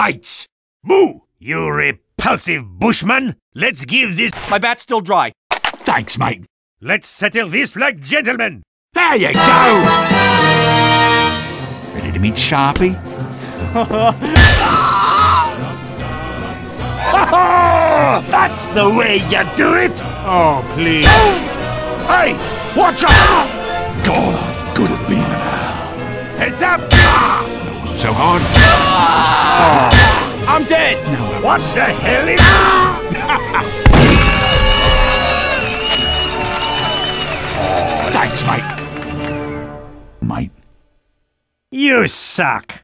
fights. Boo, you repulsive bushman. Let's give this... My bat's still dry. Thanks, mate. Let's settle this like gentlemen. There you go. Ready to meet Sharpie? That's the way you do it! Oh, please. Hey, watch out! God, I'm good at being an owl. Heads up! So hard. I'm dead! No, what the hell is... Thanks, mate. Mate. You suck.